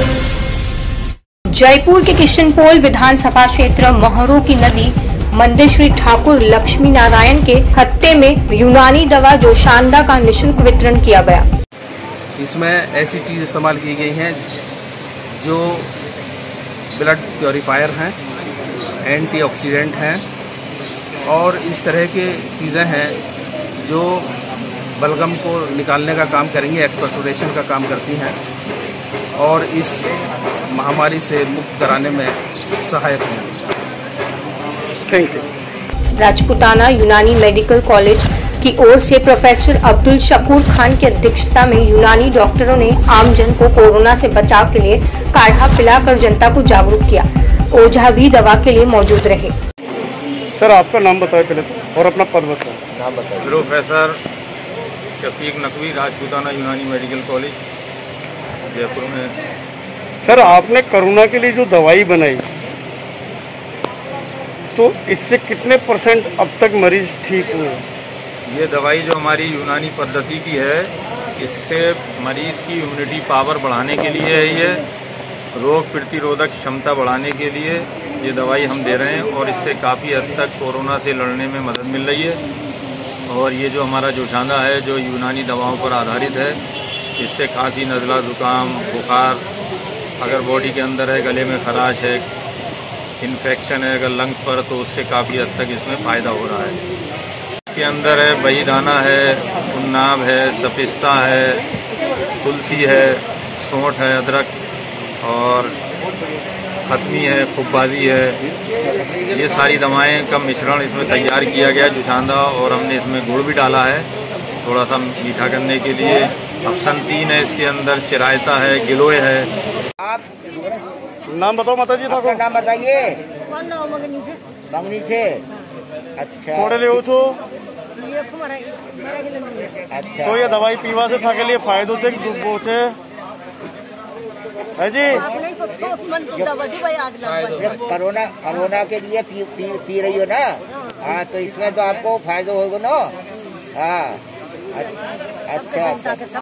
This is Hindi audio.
जयपुर के किशनपोल विधानसभा क्षेत्र महरो की नदी मंदिर श्री ठाकुर लक्ष्मी नारायण के खत्ते में यूनानी दवा जोशांदा का निःशुल्क वितरण किया गया। इसमें ऐसी चीज इस्तेमाल की गई हैं जो ब्लड प्योरीफायर हैं, एंटीऑक्सीडेंट हैं और इस तरह की चीज़ें हैं जो बलगम को निकालने का काम करेंगी, एक्सपर्टोरेशन का काम करती हैं और इस महामारी से मुक्त कराने में सहायक हैं। Thank you. राजपुताना यूनानी मेडिकल कॉलेज की ओर से प्रोफेसर अब्दुल शकूर खान की अध्यक्षता में यूनानी डॉक्टरों ने आमजन को कोरोना से बचाव के लिए काढ़ा पिलाकर जनता को जागरूक किया। ओझा भी दवा के लिए मौजूद रहे। सर, आपका नाम बताएं पहले और अपना पद बताएं। नाम बताएं। प्रोफेसर शफीक नकवी, राजपुताना यूनानी मेडिकल कॉलेज, जयपुर में। सर, आपने कोरोना के लिए जो दवाई बनाई तो इससे कितने % अब तक मरीज ठीक हुए? ये दवाई जो हमारी यूनानी पद्धति की है, इससे मरीज की इम्यूनिटी पावर बढ़ाने के लिए है। ये रोग प्रतिरोधक क्षमता बढ़ाने के लिए ये दवाई हम दे रहे हैं और इससे काफ़ी हद तक कोरोना से लड़ने में मदद मिल रही है। और ये जो हमारा जोशांदा है जो यूनानी दवाओं पर आधारित है, इससे खांसी, नज़ला, जुकाम, बुखार अगर बॉडी के अंदर है, गले में खराश है, इन्फेक्शन है अगर लंग्स पर, तो उससे काफ़ी हद तक इसमें फ़ायदा हो रहा है। इसके अंदर है बहीदाना है, उन्नाब है, सपिस्ता है, तुलसी है, सौंठ है, अदरक और खतमी है, खुब्बाजी है। ये सारी दवाएं का मिश्रण इसमें तैयार किया गया जोशांदा, और हमने इसमें गुड़ भी डाला है थोड़ा सा मीठा करने के लिए। अफसंतीन है इसके अंदर, चिरायता है, गिलोय है। आप नाम बताओ माता जी। आपका नाम बताइए। मंगनी से। अच्छा। कोड़े ले छो। अच्छा। तो ये दवाई पीवा से था के लिए फायदों से है जी। कोरोना के लिए पी रही हो ना? हाँ, तो इसमें तो आपको फायदा होगा ना। हाँ, अच्छा।